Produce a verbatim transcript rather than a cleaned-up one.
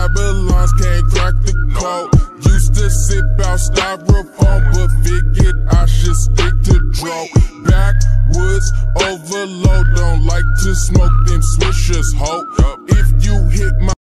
Babylons can't crack the code. Used to sip out styrofoam, but figured I should stick to dro. Backwoods overload, don't like to smoke them swishers, ho. If you hit my